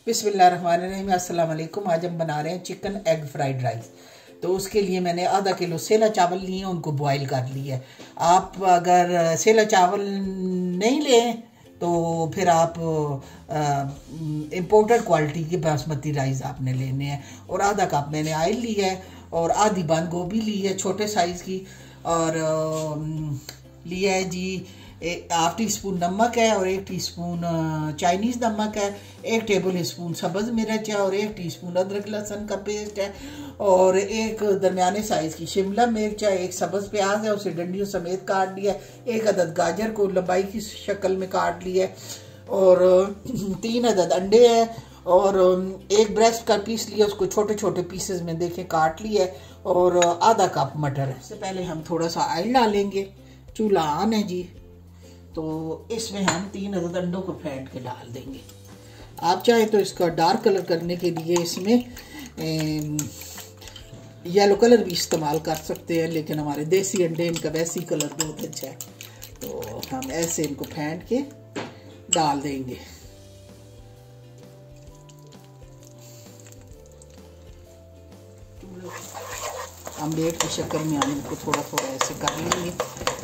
बिस्मिल्लाहिर्रहमानिर्रहीम, अस्सलाम वालेकुम। आज हम बना रहे हैं चिकन एग फ्राइड राइस। तो उसके लिए मैंने आधा किलो सेला चावल लिए हैं, उनको बॉईल कर लिया है। आप अगर सेला चावल नहीं लें तो फिर आप इम्पोर्टेड क्वालिटी के बासमती राइस आपने लेने हैं। और आधा कप मैंने ऑयल लिया है और आधी बंद गोभी ली है छोटे साइज़ की, और लिया है जी हाफ टी स्पून नमक है और 1 टीस्पून चाइनीज़ नमक है, 1 टेबल स्पून सब्ज़ मिर्च है और 1 टीस्पून अदरक लहसुन का पेस्ट है और एक दरमियाने साइज़ की शिमला मिर्च है, एक सब्ज़ प्याज है उसे डंडियों समेत काट लिया, एक अदद गाजर को लंबाई की शक्ल में काट लिया और 3 अदद अंडे हैं और एक ब्रेस्ट का पीस लिया, उसको छोटे छोटे पीसेस में देखें काट लिया है और आधा कप मटर है। इससे पहले हम थोड़ा सा ऑयल डालेंगे। चूल्हा ऑन है जी। तो इसमें हम 3 अदद अंडों को फेंट के डाल देंगे। आप चाहे तो इसका डार्क कलर करने के लिए इसमें येलो कलर भी इस्तेमाल कर सकते हैं, लेकिन हमारे देसी अंडे इनका वैसे ही कलर बहुत अच्छा है, तो हम ऐसे इनको फेंट के डाल देंगे। आमलेट की शक्ल में हम इनको थोड़ा थोड़ा ऐसे कर लेंगे।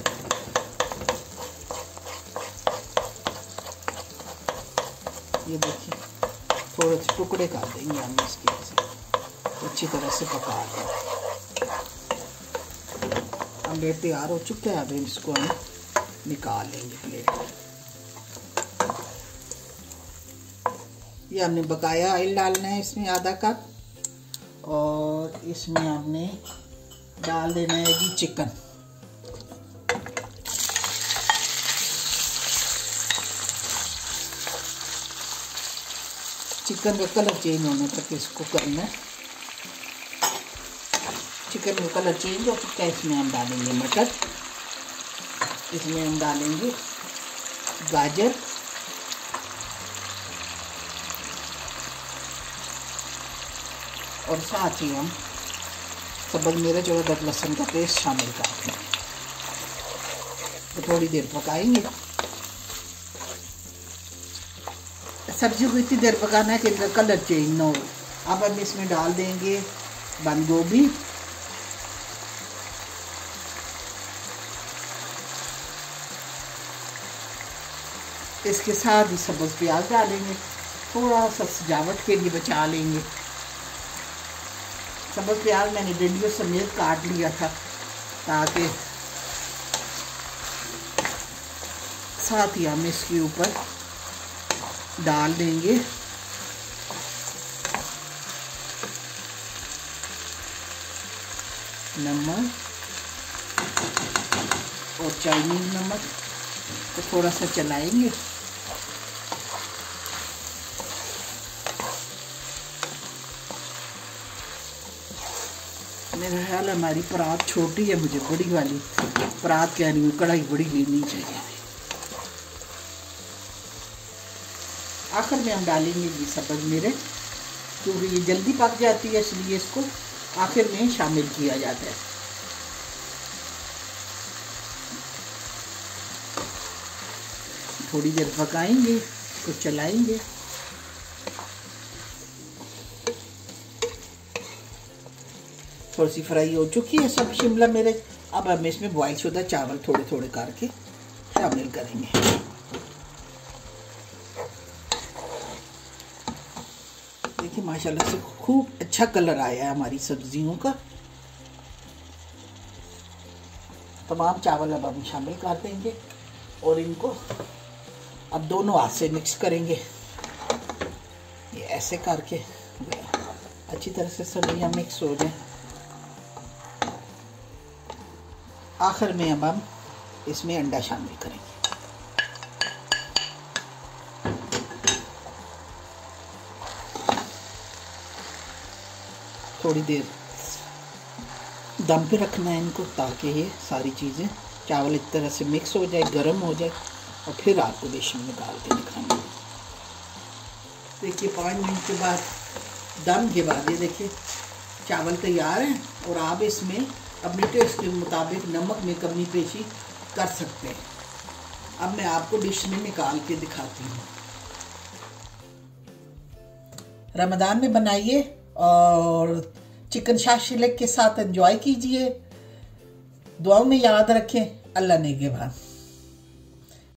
ये देखिए थोड़े से टुकड़े कर देंगे हम इसके, अच्छी तरह से पका लेंगे। आमलेट तैयार हो चुका है, अब इसको हम निकाल लेंगे प्लेट में। ये हमने बकाया ऑयल डालना है इसमें आधा कप, और इसमें हमने डाल देना है जी चिकन। चिकन का कलर चेंज होने तक इसको करना है। चिकन का कलर चेंज हो चुका है, इसमें हम डालेंगे मटर, इसमें हम डालेंगे गाजर और साथ ही हम सब्ज़ मिर्च और अदरक लहसुन का पेस्ट शामिल कर देंगे। तो थोड़ी देर पकाएंगे। सब्जियों को इतनी देर पकाना है कि इनका कलर चेंज ना हो। अब हम इसमें डाल देंगे बंद गोभी, इसके साथ ही सब्ज़ प्याज डालेंगे, थोड़ा सा सजावट के लिए बचा लेंगे। सब्ज़ प्याज मैंने डंडियों समेत काट लिया था, ताकि साथ ही हम इसके ऊपर डाल देंगे नमक और चाइनीज़ नमक, तो थोड़ा सा चलाएंगे। मेरा ख्याल हमारी परात छोटी है, मुझे बड़ी वाली परात कह रही हूँ, कढ़ाई बड़ी लेनी चाहिए। आखिर में हम डालेंगे ये सब्ज़ मिर्च, क्योंकि ये जल्दी पक जाती है इसलिए इसको आखिर में शामिल किया जाता है। थोड़ी देर पकाएंगे, इसको चलाएंगे। थोड़ी सी फ्राई हो चुकी है सब शिमला मिर्च। अब हम इसमें बॉयल शुदा चावल थोड़े थोड़े करके शामिल करेंगे। देखिए माशाल्लाह से खूब अच्छा कलर आया है हमारी सब्जियों का। तमाम चावल अब हम शामिल कर देंगे और इनको अब दोनों हाथ से मिक्स करेंगे। ये ऐसे करके अच्छी तरह से सब्जियां मिक्स हो जाए। आखिर में अब हम इसमें अंडा शामिल करेंगे। थोड़ी देर दम पे रखना है इनको, ताकि ये सारी चीज़ें चावल इस तरह से मिक्स हो जाए, गर्म हो जाए, और फिर आपको डिश में निकाल के दिखाएंगे। देखिए 5 मिनट के बाद दम के बाद ये देखिए चावल तैयार हैं, और आप इसमें अपने टेस्ट के मुताबिक नमक में कमी पेशी कर सकते हैं। अब मैं आपको डिश में निकाल के दिखाती हूँ। रमज़ान में बनाइए और चिकन शाशिलिक के साथ एंजॉय कीजिए। दुआओं में याद रखें। अल्लाह नेगेबान।